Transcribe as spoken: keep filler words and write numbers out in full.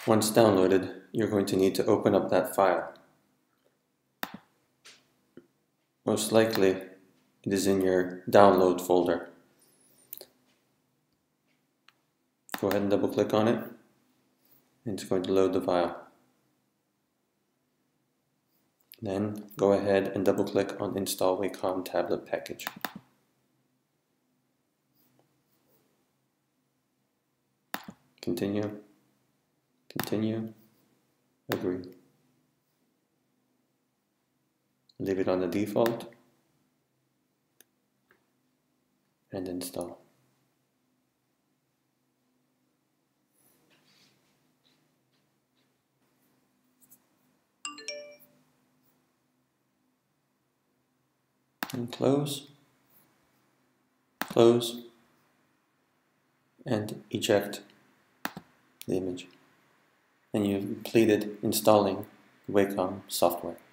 Once downloaded, you're going to need to open up that file. Most likely, it is in your download folder. Go ahead and double click on it, and it's going to load the file. Then go ahead and double click on Install Wacom Tablet Package. Continue, continue, agree. Leave it on the default and install. And close, close, and eject the image. And you've completed installing the Wacom software.